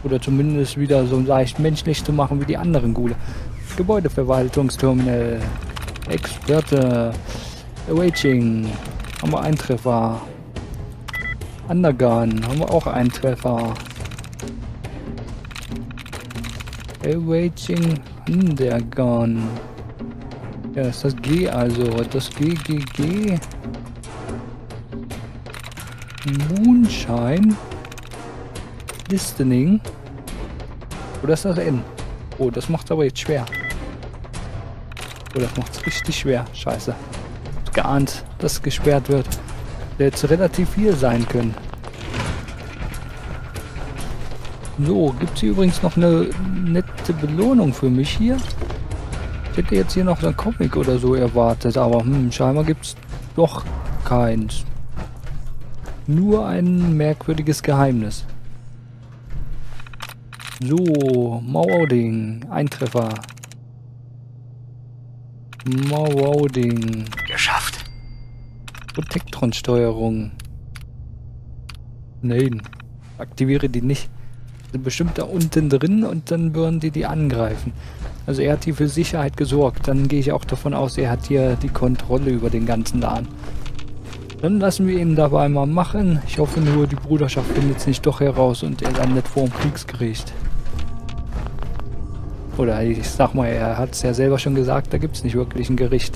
Oder zumindest wieder so leicht menschlich zu machen wie die anderen Ghule. Gebäudeverwaltungsterminal. Experte. Awaiting. Haben wir einen Treffer. Undergun. Haben wir auch einen Treffer. Awaiting Undergun. Ja, ist das G also. Das G. Moonshine. Listening. Oder ist das N? Oh, das macht's aber jetzt schwer. Oh, das macht's richtig schwer. Scheiße. Geahnt, dass gesperrt wird. Der jetzt relativ viel sein können. So, gibt es hier übrigens noch eine nette Belohnung für mich hier? Ich hätte jetzt hier noch so einen Comic oder so erwartet, aber scheinbar gibt es doch keins. Nur ein merkwürdiges Geheimnis. So, Mauerding, Eintreffer. Mauerding. Geschafft. Protektron-Steuerung. Nein, aktiviere die nicht. Sind bestimmt da unten drin und dann würden die angreifen. Also er hat hier für Sicherheit gesorgt. Dann gehe ich auch davon aus, er hat hier die Kontrolle über den ganzen Laden. Dann lassen wir ihn dabei mal machen. Ich hoffe nur, die Bruderschaft findet es nicht doch heraus und er landet vor dem Kriegsgericht. Oder ich sag mal, er hat es ja selber schon gesagt, da gibt es nicht wirklich ein Gericht.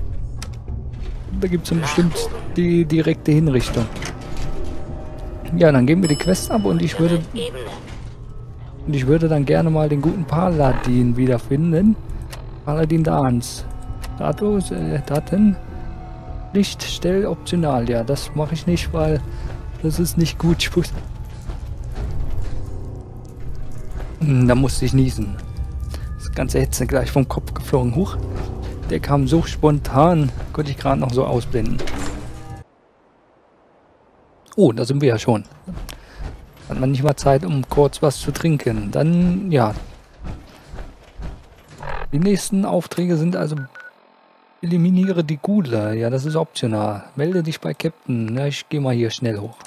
Da gibt es bestimmt die direkte Hinrichtung. Ja, dann geben wir die Quest ab und ich würde dann gerne mal den guten Paladin wiederfinden. Paladin Dans. Daten. Lichtstell optional. Ja, das mache ich nicht, weil das ist nicht gut. Da musste ich niesen. Das ganze Hetze gleich vom Kopf geflogen. Huch. Der kam so spontan. Konnte ich gerade noch so ausblenden. Oh, da sind wir ja schon. Hat man nicht mal Zeit, um kurz was zu trinken. Dann, ja. Die nächsten Aufträge sind also: eliminiere die Ghule. Ja, das ist optional. Melde dich bei Captain. Ja, ich gehe mal hier schnell hoch.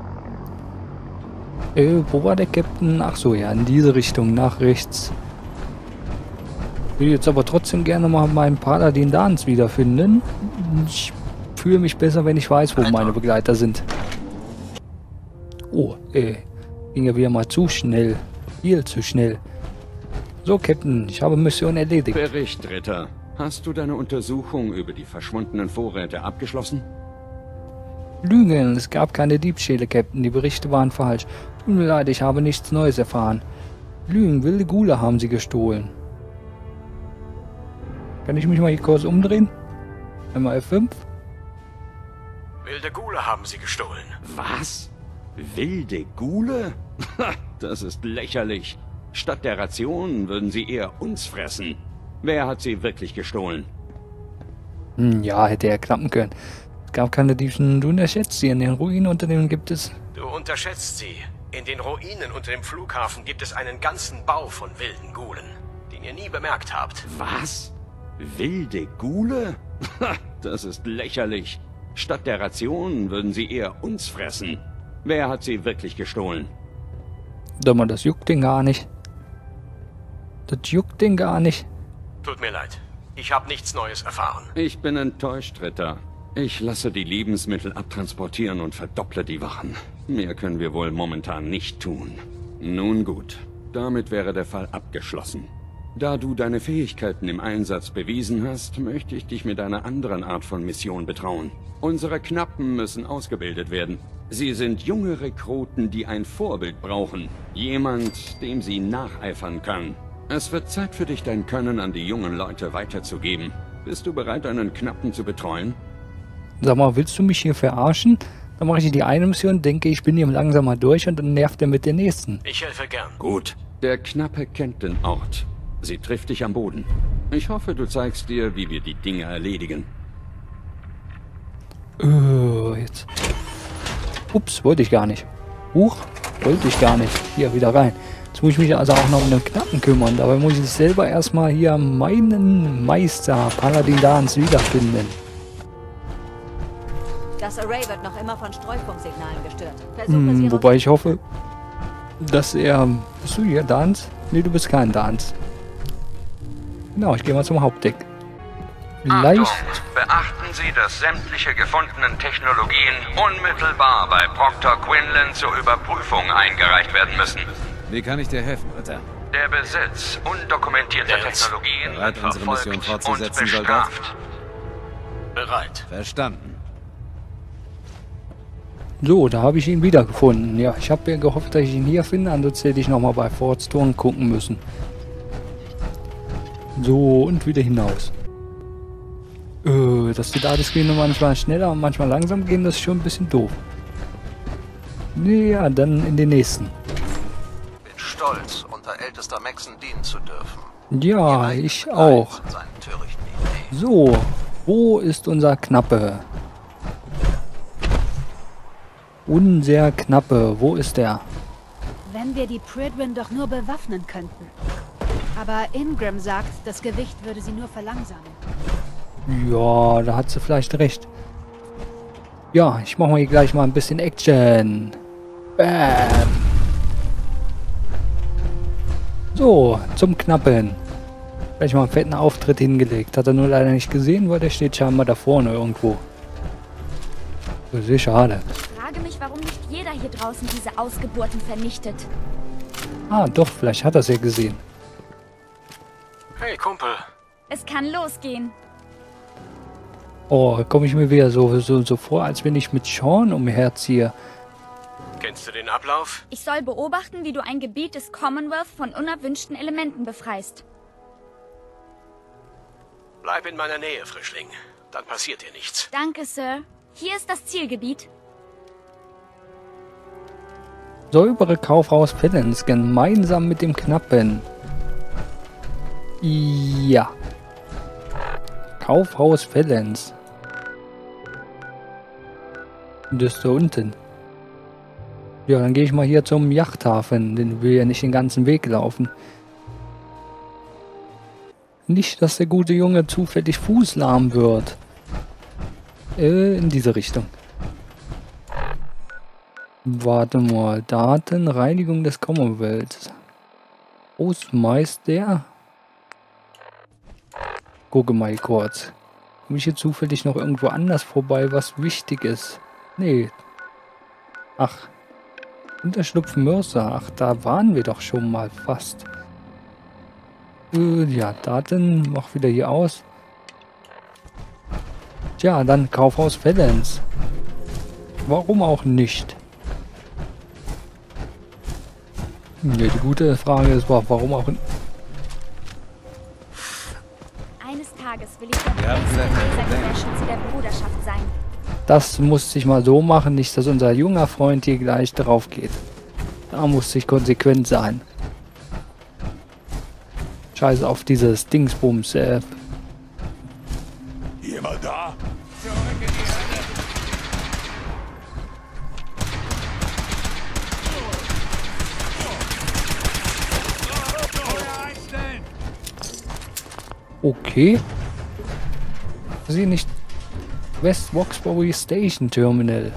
Wo war der Captain? Ach so, ja, in diese Richtung, nach rechts. Ich will jetzt aber trotzdem gerne mal meinen Paladin Dans wiederfinden. Ich fühle mich besser, wenn ich weiß, wo meine Begleiter sind. Oh, ging ja wieder mal zu schnell. Viel zu schnell. So, Captain, ich habe Mission erledigt. Bericht, Ritter. Hast du deine Untersuchung über die verschwundenen Vorräte abgeschlossen? Lügen, es gab keine Diebstähle, Captain. Die Berichte waren falsch. Tut mir leid, ich habe nichts Neues erfahren. Lügen, wilde Ghule haben sie gestohlen. Kann ich mich mal hier kurz umdrehen? Einmal F5. Wilde Ghule haben sie gestohlen. Was? Wilde Ghule? Das ist lächerlich. Statt der Rationen würden sie eher uns fressen. Wer hat sie wirklich gestohlen? Ja, hätte er klappen können. Es gab keine Diebstahle. Du unterschätzt sie. In den Ruinenunternehmen gibt es... Du unterschätzt sie. In den Ruinen unter dem Flughafen gibt es einen ganzen Bau von wilden Ghulen, den ihr nie bemerkt habt. Was? Wilde Ghule? Das ist lächerlich. Statt der Rationen würden sie eher uns fressen. Wer hat sie wirklich gestohlen? Sag mal, das juckt den gar nicht. Das juckt den gar nicht. Tut mir leid. Ich habe nichts Neues erfahren. Ich bin enttäuscht, Ritter. Ich lasse die Lebensmittel abtransportieren und verdopple die Wachen. Mehr können wir wohl momentan nicht tun. Nun gut, damit wäre der Fall abgeschlossen. Da du deine Fähigkeiten im Einsatz bewiesen hast, möchte ich dich mit einer anderen Art von Mission betrauen. Unsere Knappen müssen ausgebildet werden. Sie sind junge Rekruten, die ein Vorbild brauchen. Jemand, dem sie nacheifern können. Es wird Zeit für dich, dein Können an die jungen Leute weiterzugeben. Bist du bereit, einen Knappen zu betreuen? Sag mal, willst du mich hier verarschen? Dann mache ich die eine Mission, denke, ich bin hier langsam mal durch und dann nervt er mit der nächsten. Ich helfe gern. Gut. Der Knappe kennt den Ort. Sie trifft dich am Boden. Ich hoffe, du zeigst dir, wie wir die Dinge erledigen. Jetzt. Ups, wollte ich gar nicht. Huch, wollte ich gar nicht. Hier, wieder rein. Jetzt muss ich mich also auch noch um den Knappen kümmern. Dabei muss ich selber erstmal hier meinen Meister Paladin Dans wiederfinden. Das Array wird noch immer von Streufunksignalen gestört. Versuche sie Wobei ich hoffe, dass er... Bist du hier, Dance? Nee, du bist kein Dance. Genau, ich gehe mal zum Hauptdeck. Achtung! Vielleicht... Beachten Sie, dass sämtliche gefundenen Technologien unmittelbar bei Proctor Quinlan zur Überprüfung eingereicht werden müssen. Wie kann ich dir helfen, Ritter? Der Besitz undokumentierter Technologien Bereit, wird unsere Mission verfolgt fortzusetzen, und Soldat? bestraft. Bereit. Verstanden. So, da habe ich ihn wiedergefunden. Ja, ich habe ja gehofft, dass ich ihn hier finde, ansonsten hätte ich nochmal bei Forts Turn gucken müssen. So, und wieder hinaus. Dass die Ladescreene manchmal schneller und manchmal langsam gehen, das ist schon ein bisschen doof. Ja, dann in den nächsten. Bin stolz, unter ältester Maxen dienen zu dürfen. Ja, ich auch. So, wo ist unser Knappe? Unser Knappe, wo ist der? Wenn wir die Pridwin doch nur bewaffnen könnten. Aber Ingram sagt, das Gewicht würde sie nur verlangsamen. Ja, da hat sie vielleicht recht. Ja, ich mache mal hier gleich mal ein bisschen Action. Bam. So, zum Knappen. Gleich mal einen fetten Auftritt hingelegt. Hat er nur leider nicht gesehen, weil der steht scheinbar da vorne irgendwo. Das ist schade. Ich frage mich, warum nicht jeder hier draußen diese Ausgeburten vernichtet. Ah, doch, vielleicht hat er es ja gesehen. Hey, Kumpel. Es kann losgehen. Oh, komme ich mir wieder so vor, als wenn ich mit Sean umherziehe. Kennst du den Ablauf? Ich soll beobachten, wie du ein Gebiet des Commonwealth von unerwünschten Elementen befreist. Bleib in meiner Nähe, Frischling. Dann passiert dir nichts. Danke, Sir. Hier ist das Zielgebiet. Säubere Kaufhaus Pellens gemeinsam mit dem Knappen. Ja. Kaufhaus Pellens. Das ist da unten. Ja, dann gehe ich mal hier zum Yachthafen. Den will ja nicht den ganzen Weg laufen. Nicht, dass der gute Junge zufällig fußlahm wird. In diese Richtung. Warte mal. Daten, Reinigung des Commonwealth. Großmeister. Gucke mal kurz. Komme ich hier zufällig noch irgendwo anders vorbei, was wichtig ist? Nee. Ach. Unterschlupf Mörser. Ach, da waren wir doch schon mal fast. Ja, Daten. Mach wieder hier aus. Tja, dann Kaufhaus Pellens. Warum auch nicht? Ja, die gute Frage ist, warum auch nicht? Eines Tages will ich der Lasergewehrschütze der Bruderschaft sein. Das musste ich mal so machen, nicht, dass unser junger Freund hier gleich drauf geht. Da musste ich konsequent sein. Scheiße auf dieses Dingsbums. Jemand da? Okay. Sie nicht. West Roxbury Station Terminal.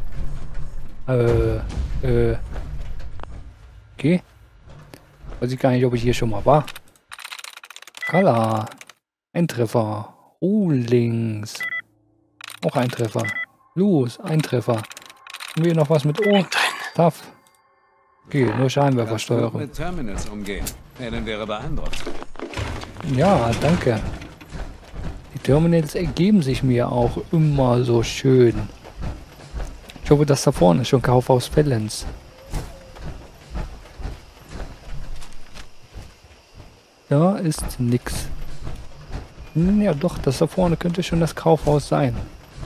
Okay. Weiß ich gar nicht, ob ich hier schon mal war. Kala. Ein Treffer. Links. Auch ein Treffer. Los, ein Treffer. Haben wir noch was mit O? Tough. Okay, nur Scheinwerfersteuerung. Mit Terminals umgehen. Helen wäre beeindruckt. Ja, danke. Die Terminals ergeben sich mir auch immer so schön. Ich hoffe, dass da vorne ist schon Kaufhaus Pellens. Da ist nix. Ja doch, das da vorne könnte schon das Kaufhaus sein.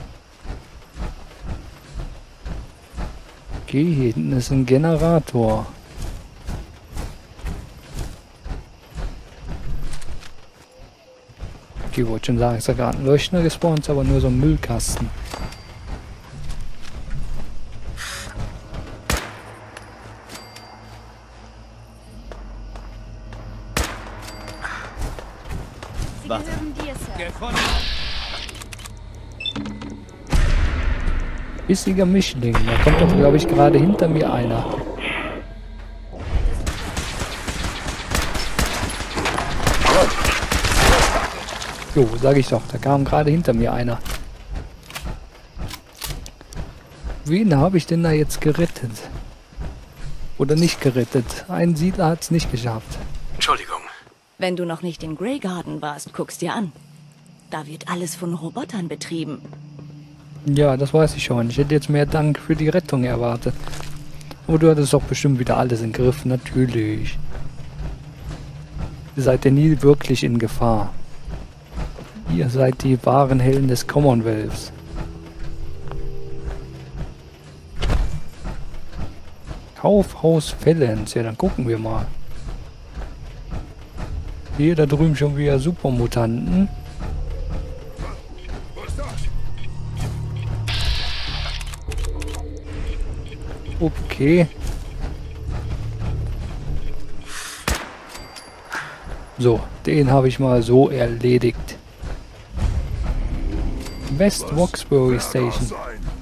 Okay, hier hinten ist ein Generator. Okay, wollte schon sagen, ist da gerade ein Leuchtner gespawnt, aber nur so ein Müllkasten. Sie gehören dir, Sir. Bissiger Mischling. Da kommt doch, glaube ich, gerade hinter mir einer. Jo, sag ich doch, da kam gerade hinter mir einer. Wen habe ich denn da jetzt gerettet? Oder nicht gerettet? Ein Siedler hat es nicht geschafft. Entschuldigung. Wenn du noch nicht in Greygarden warst, guck's dir an. Da wird alles von Robotern betrieben. Ja, das weiß ich schon. Ich hätte jetzt mehr Dank für die Rettung erwartet. Aber du hattest doch bestimmt wieder alles im Griff, natürlich. Ihr seid ja nie wirklich in Gefahr. Ihr seid die wahren Helden des Commonwealths. Kaufhaus Fellens, ja dann gucken wir mal. Hier da drüben schon wieder Supermutanten. Okay. So, den habe ich mal so erledigt. West Roxbury Station.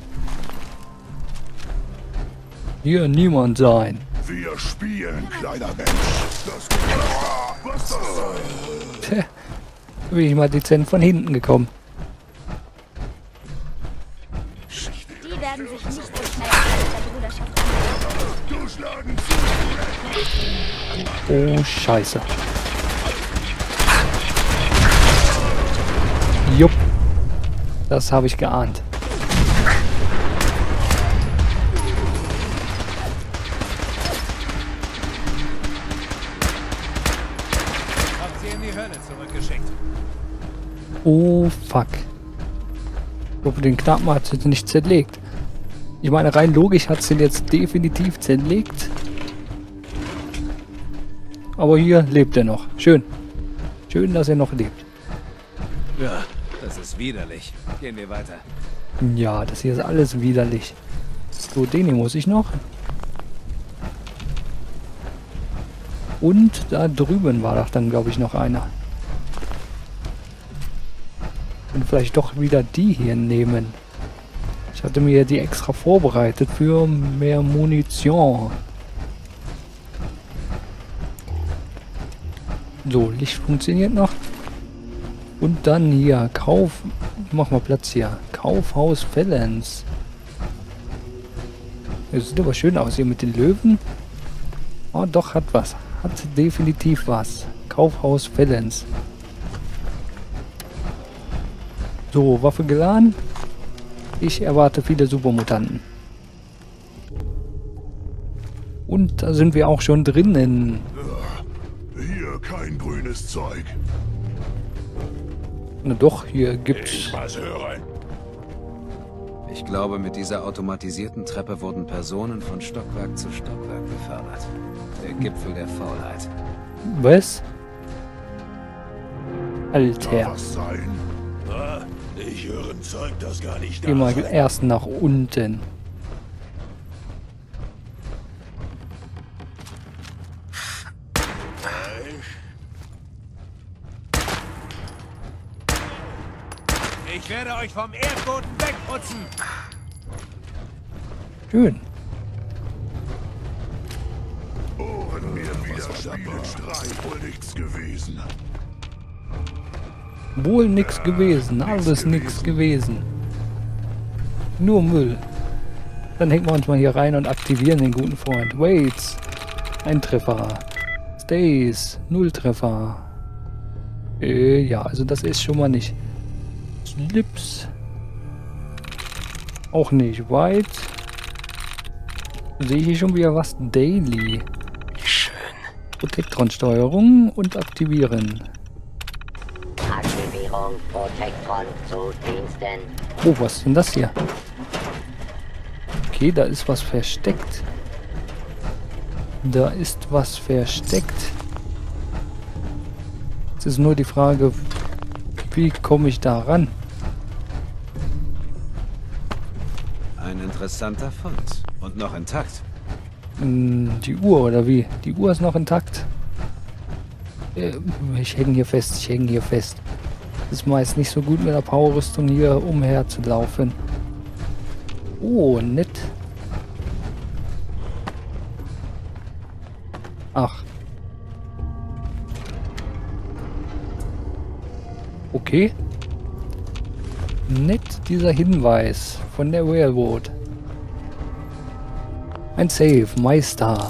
Hier niemand sein. Wir spielen, kleiner Mensch. Was soll? Tja, bin ich mal dezent von hinten gekommen. Die werden sich nicht so schnell der Bruderschaft Oh, Scheiße. Jupp. Das habe ich geahnt. Oh, fuck. Ich hoffe, den Knappen hat sie nicht zerlegt. Ich meine, rein logisch hat sie ihn jetzt definitiv zerlegt. Aber hier lebt er noch. Schön. Schön, dass er noch lebt. Ja, das ist widerlich. Gehen wir weiter. Ja, das hier ist alles widerlich. So, den hier muss ich noch. Und da drüben war doch dann, glaube ich, noch einer. Und vielleicht doch wieder die hier nehmen. Ich hatte mir die extra vorbereitet für mehr Munition. So, Licht funktioniert noch. Und dann hier, mach mal Platz hier. Kaufhaus Fellens. Das sieht aber schön aus hier mit den Löwen. Oh, doch, hat was. Hat definitiv was. Kaufhaus Fellens. So, Waffe geladen. Ich erwarte viele Supermutanten. Und da sind wir auch schon drinnen. Hier kein grünes Zeug. Na doch, hier gibt's... Ich was höre. Ich glaube, mit dieser automatisierten Treppe wurden Personen von Stockwerk zu Stockwerk befördert. Der Gipfel der Faulheit. Was? Da Alter. was sein? Ich höre ein Zeug, das gar nicht da Geh mal ist. erst nach unten. Ich werde euch vom Erdboden wegputzen. Schön. Ohren mir widerspielen, Streit wohl nichts gewesen. Wohl nix gewesen. Alles nix gewesen. Nur Müll. Dann hängen wir uns mal hier rein und aktivieren den guten Freund. Waits. Ein Treffer. Stays. 0 Treffer. Ja, also das ist schon mal nicht. Slips. Auch nicht. White. Sehe ich hier schon wieder was? Daily. Schön. Protektron-Steuerung und aktivieren. Aktivierung Protektron zu Diensten. Oh, was ist denn das hier? Okay, da ist was versteckt. Da ist was versteckt. Jetzt ist nur die Frage, wie komme ich da ran? Ein interessanter Fund. Und noch intakt. Die Uhr oder wie? Die Uhr ist noch intakt. Ich hänge hier fest, ich hänge hier fest. Ist meist nicht so gut mit der Powerrüstung hier umher zu laufen. Oh, nett. Ach. Okay. Nett dieser Hinweis von der Railroad. Ein Safe, Meister.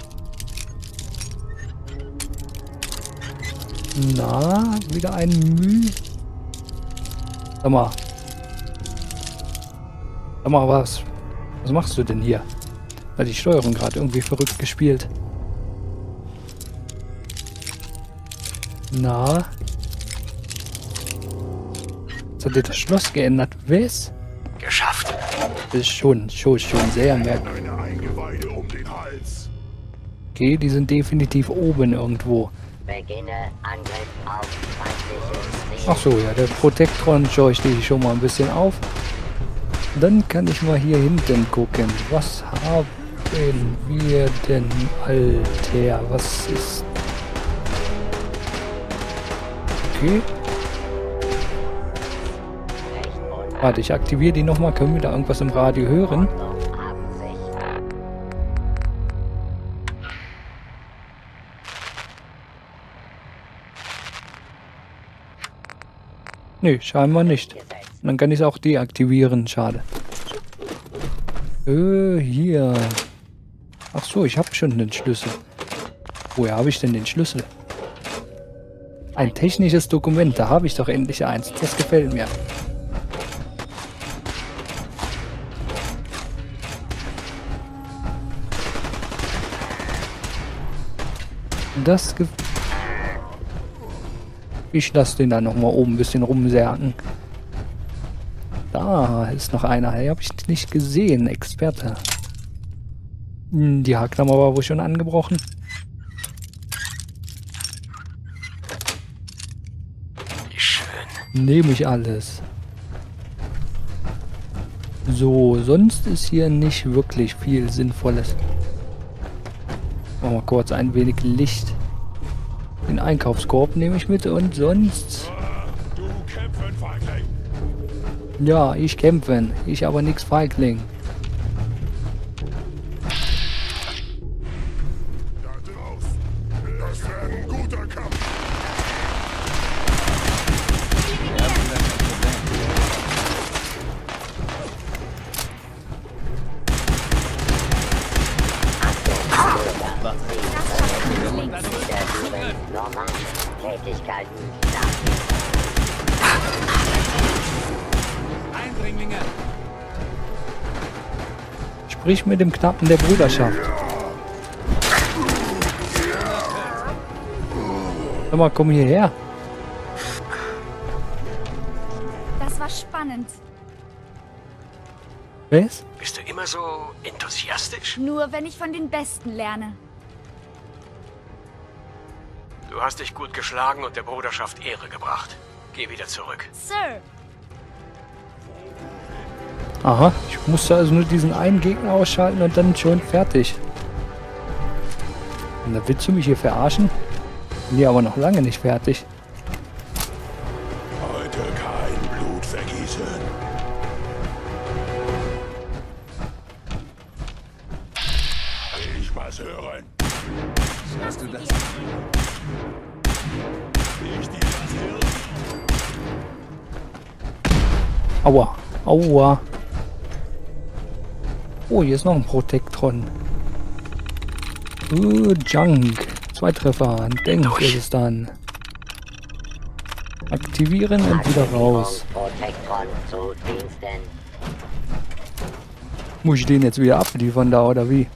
Na, wieder ein Müll. Sag mal. Sag mal, was machst du denn hier? Hat die Steuerung gerade irgendwie verrückt gespielt. Na? Jetzt hat dir das Schloss geändert. Was? Geschafft. Das ist schon sehr merkwürdig. Deine Eingeweide um den Hals. Okay, die sind definitiv oben irgendwo. Beginne Angriff auf feindliches Ziel. Ach so, ja, der Protektron schaue ich die schon mal ein bisschen auf. Dann kann ich mal hier hinten gucken. Was haben wir denn, Alter? Was ist... Okay. Warte, ich aktiviere die nochmal. Können wir da irgendwas im Radio hören? Nö, scheinbar nicht. Dann kann ich es auch deaktivieren. Schade. Hier. Ach so, ich habe schon den Schlüssel. Woher habe ich denn den Schlüssel? Ein technisches Dokument. Da habe ich doch endlich eins. Das gefällt mir. Das gefällt. Ich lasse den da nochmal oben ein bisschen rumserken. Da ist noch einer. Den habe ich nicht gesehen. Experte. Die Haarklammer war wohl schon angebrochen. Wie schön. Nehme ich alles. So, sonst ist hier nicht wirklich viel Sinnvolles. Machen wir kurz ein wenig Licht. Den Einkaufskorb nehme ich mit und sonst... Du kämpfen, Feigling. Ja, ich kämpfen. Ich aber nix Feigling. Da drauf. Das wird ein guter Kampf. Normal. Tätigkeiten. Sprich mit dem Knappen der Bruderschaft. Sag mal, komm hierher. Das war spannend. Was? Bist du immer so enthusiastisch? Nur wenn ich von den Besten lerne. Du hast dich gut geschlagen und der Bruderschaft Ehre gebracht. Geh wieder zurück. Sir, Aha, ich musste also nur diesen einen Gegner ausschalten und dann schon fertig. Und da willst du mich hier verarschen? Nee, aber noch lange nicht fertig. Heute kein Blut vergießen. Ich was hören. Hörst du das? Ich dir was hören. Aua, aua. Oh, hier ist noch ein Protektron. Junk. 2 Treffer. Denk ist es dann. Aktivieren und wieder raus. Protektron zu Diensten. Muss ich den jetzt wieder abliefern da, oder wie?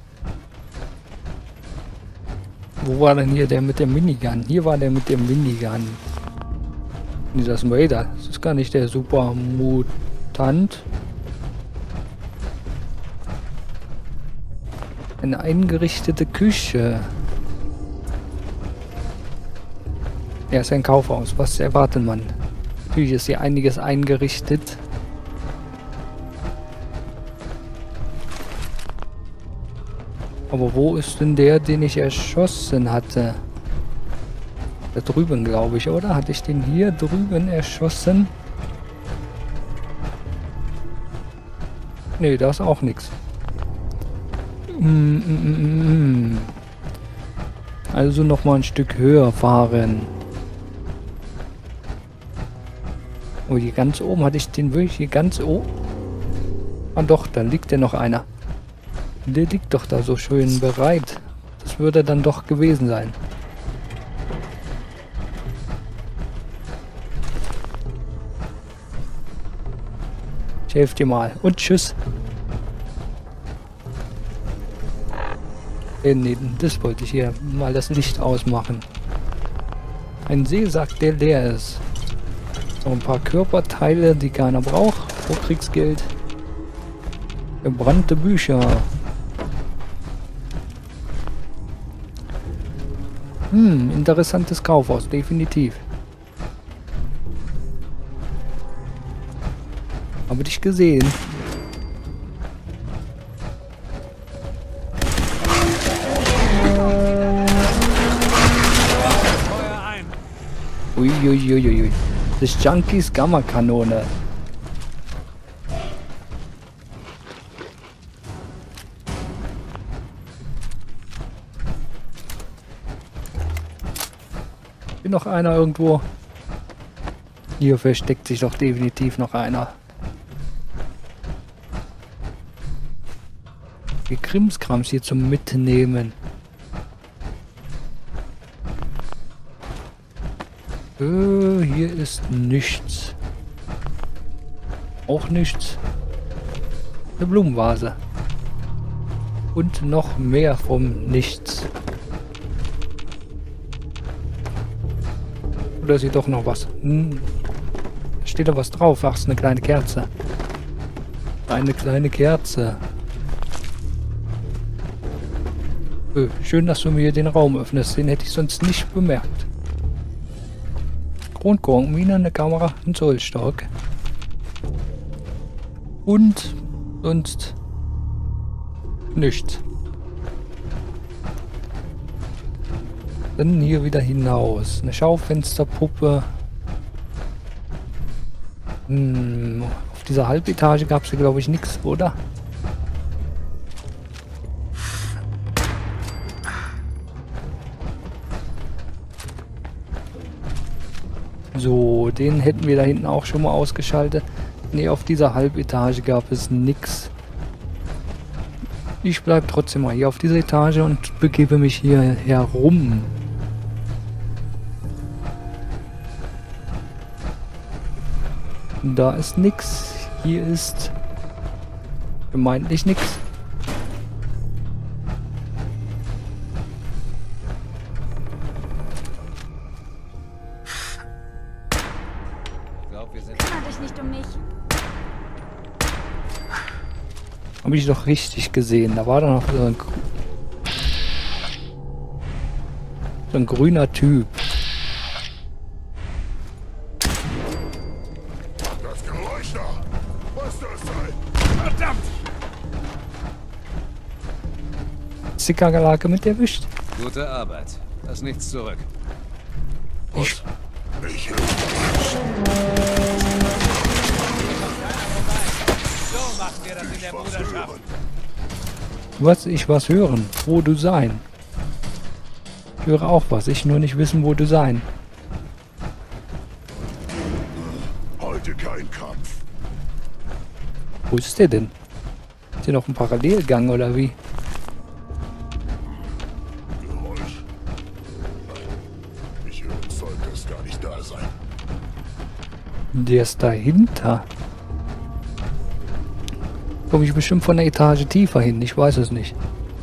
Wo war denn hier der mit der Minigun? Hier war der mit der Minigun. Nee, das ist ein Raider. Das ist gar nicht der Supermutant. Eine eingerichtete Küche. Ja, ist ein Kaufhaus. Was erwartet man? Natürlich ist hier einiges eingerichtet. Aber wo ist denn der, den ich erschossen hatte? Da drüben, glaube ich, oder? Hatte ich den hier drüben erschossen? Nee, da ist auch nichts. Also noch mal ein Stück höher fahren. Oh, hier ganz oben hatte ich den wirklich hier ganz oben. Ah doch, da liegt ja noch einer. Der liegt doch da so schön bereit. Das würde dann doch gewesen sein. Ich helfe dir mal. Und tschüss. Nee, das wollte ich hier mal das Licht ausmachen. Ein Seesack, der leer ist. So ein paar Körperteile, die keiner braucht. Vorkriegsgeld. Gebrannte Bücher. Interessantes Kaufhaus, definitiv. Habe dich gesehen. Uiuiuiui. Das ist Junkies Gamma-Kanone. Hier noch einer irgendwo. Hier versteckt sich doch definitiv noch einer. Die Krimskrams hier zum Mitnehmen. Hier ist nichts. Auch nichts. Eine Blumenvase. Und noch mehr vom Nichts. Oder ist hier doch noch was? Da steht da was drauf. Ach, ist eine kleine Kerze. Eine kleine Kerze. Schön, dass du mir den Raum öffnest. Den hätte ich sonst nicht bemerkt. Kronkorkenmine, eine Kamera, ein Zollstock. Und sonst nichts. Dann hier wieder hinaus. Eine Schaufensterpuppe. Auf dieser Halbetage gab es ja, glaube ich, nichts, oder? So, den hätten wir da hinten auch schon mal ausgeschaltet. Ne, auf dieser Halbetage gab es nichts. Ich bleibe trotzdem mal hier auf dieser Etage und begebe mich hier herum. Da ist nichts. Hier ist vermeintlich nichts. Kümmere dich nicht um mich. Habe ich doch richtig gesehen. Da war doch noch so ein grüner Typ. Das Geräusch da! Was soll das sein? Verdammt! Zickerlake mit erwischt. Gute Arbeit. Lass nichts zurück. Ich Was? Ich was hören? Wo du sein? Ich höre auch was. Ich nur nicht wissen, wo du sein. Heute kein Kampf. Wo ist der denn? Ist hier noch ein Parallelgang oder wie? Geräusch. Nein. Ich höre Zeug, das gar nicht da sein. Der ist dahinter. Komme ich bestimmt von der Etage tiefer hin. Ich weiß es nicht.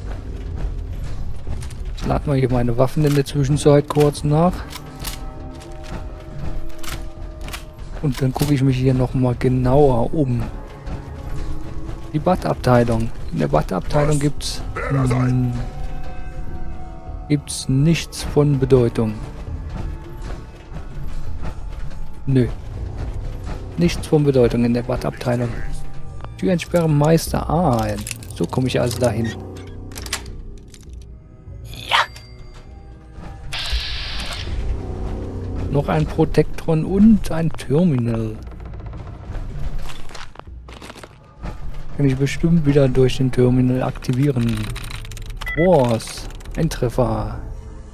Ich lade mal hier meine Waffen in der Zwischenzeit kurz nach. Und dann gucke ich mich hier nochmal genauer um. Die Badabteilung. In der Badabteilung gibt's nichts von Bedeutung. Nö. Nichts von Bedeutung in der Badabteilung. Tür entsperren, Meister ein. So komme ich also dahin. Ja. Noch ein Protektron und ein Terminal. Kann ich bestimmt wieder durch den Terminal aktivieren. Wars. Ein Treffer.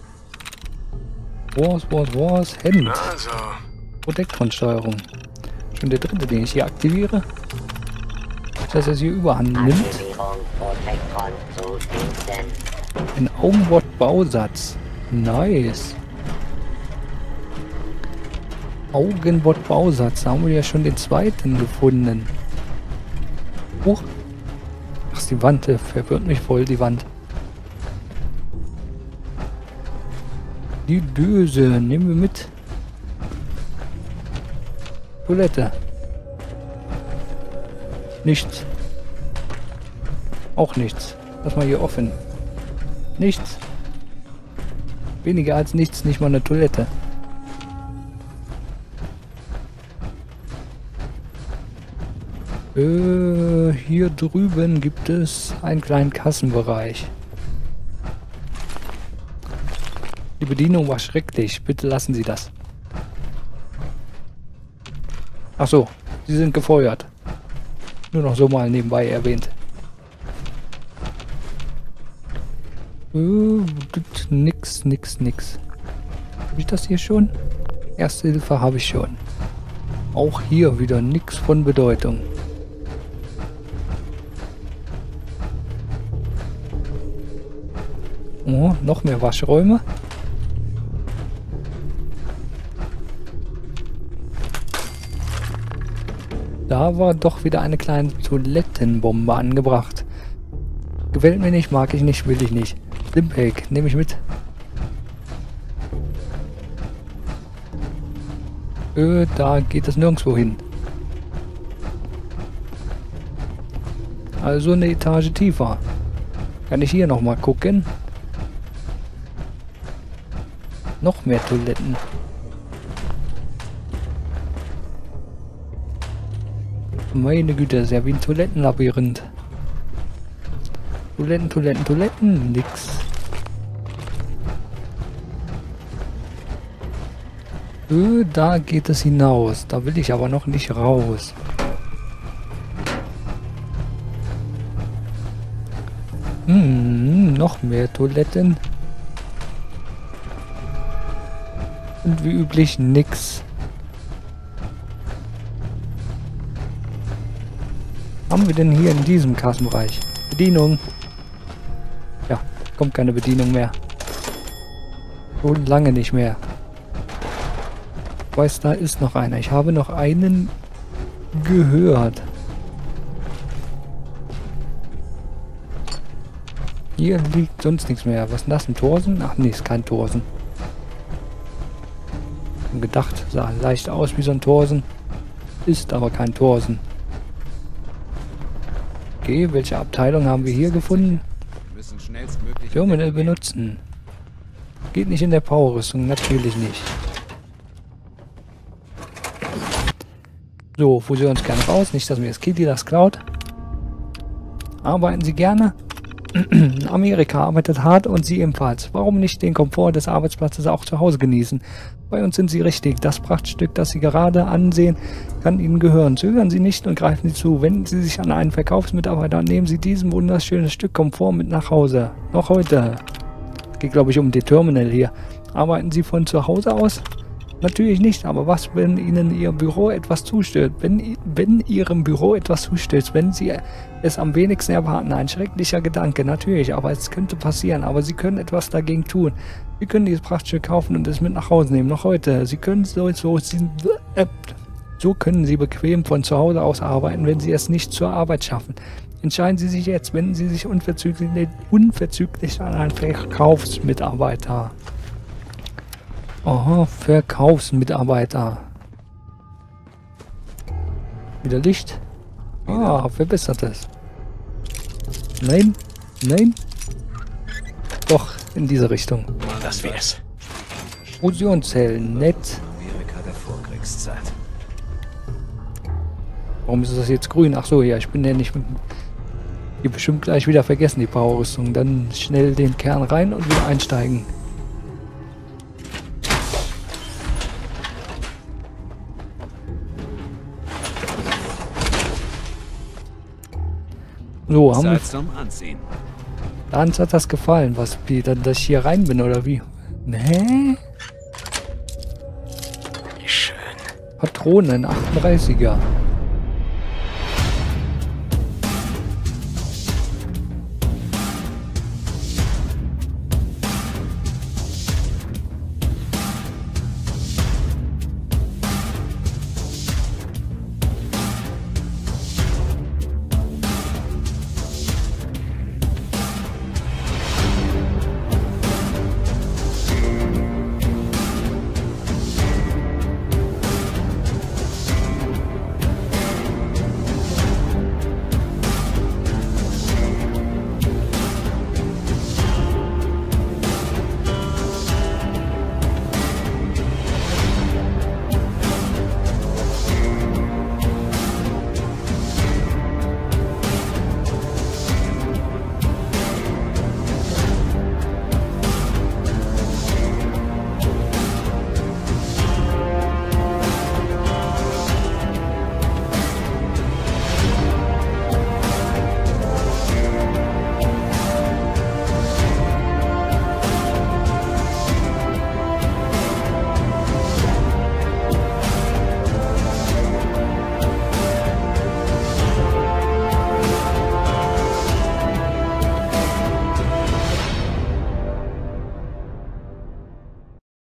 Wars. Hand. Also. Protektron-Steuerung. Schon der dritte, den ich hier aktiviere. Dass er sie überhand nimmt. Aktivierung Protektron zu Diensten. Ein Augenbot-Bausatz. Nice. Augenbot-Bausatz. Da haben wir ja schon den zweiten gefunden. Huch. Ach, die Wand. Verwirrt mich voll, die Wand. Die Döse. Nehmen wir mit. Toilette. Nichts. Auch nichts. Lass mal hier offen. Nichts. Weniger als nichts, nicht mal eine Toilette. Hier drüben gibt es einen kleinen Kassenbereich. Die Bedienung war schrecklich. Bitte lassen Sie das. Ach so, Sie sind gefeuert. Nur noch so mal nebenbei erwähnt. Nix. Habe ich das hier schon? Erste Hilfe habe ich schon. Auch hier wieder nichts von Bedeutung. Oh, noch mehr Waschräume. Da war doch wieder eine kleine Toilettenbombe angebracht. Gefällt mir nicht, mag ich nicht, will ich nicht. Limpeg, nehme ich mit. Da geht es nirgendwo hin. Also eine Etage tiefer. Kann ich hier nochmal gucken? Noch mehr Toiletten. Meine Güte, das ist ja wie ein Toilettenlabyrinth. Toiletten, nix. Da geht es hinaus. Da will ich aber noch nicht raus. Noch mehr Toiletten. Und wie üblich nix. Haben wir denn hier in diesem Kassenbereich? Bedienung. Ja, kommt keine Bedienung mehr. Schon lange nicht mehr. Ich weiß, da ist noch einer. Ich habe noch einen gehört. Hier liegt sonst nichts mehr. Was ist denn das? Ein Thorsen? Ach nee, ist kein Thorsen. Ich habe gedacht, sah leicht aus wie so ein Thorsen. Ist aber kein Thorsen. Okay, welche Abteilung haben wir hier gefunden? Terminal benutzen. Geht nicht in der Powerrüstung, natürlich nicht. So, fusionieren uns gerne raus, nicht, dass mir das Kitty das klaut. Arbeiten Sie gerne. Amerika arbeitet hart und Sie ebenfalls. Warum nicht den Komfort des Arbeitsplatzes auch zu Hause genießen? Bei uns sind Sie richtig. Das Prachtstück, das Sie gerade ansehen, kann Ihnen gehören. Zögern Sie nicht und greifen Sie zu. Wenden Sie sich an einen Verkaufsmitarbeiter und nehmen Sie diesem wunderschönes Stück Komfort mit nach Hause. Noch heute. Es geht, glaube ich, um die Terminal hier. Arbeiten Sie von zu Hause aus? Natürlich nicht, aber was, wenn Ihnen Ihr Büro etwas zustößt? Wenn Ihrem Büro etwas zustößt, wenn Sie es am wenigsten erwarten, ein schrecklicher Gedanke, natürlich, aber es könnte passieren, aber Sie können etwas dagegen tun. Sie können dieses Prachtstück kaufen und es mit nach Hause nehmen, noch heute. Sie können so können Sie bequem von zu Hause aus arbeiten, wenn Sie es nicht zur Arbeit schaffen. Entscheiden Sie sich jetzt, wenden Sie sich unverzüglich an einen Verkaufsmitarbeiter. Aha, Verkaufsmitarbeiter. Wieder Licht. Ah, verbessertes. Nein, nein. Doch, in diese Richtung. Das wär's. Fusionszellen, nett. Amerika der Vorkriegszeit. Warum ist das jetzt grün? Ach so, ja, ich bin ja nicht... Hier bestimmt gleich wieder vergessen, die Powerrüstung. Dann schnell den Kern rein und wieder einsteigen. So, haben wir... Zum Anziehen. Hans hat das gefallen, was, wie, dass ich hier rein bin, oder wie? Nee? Wie schön. Patronen, 38er.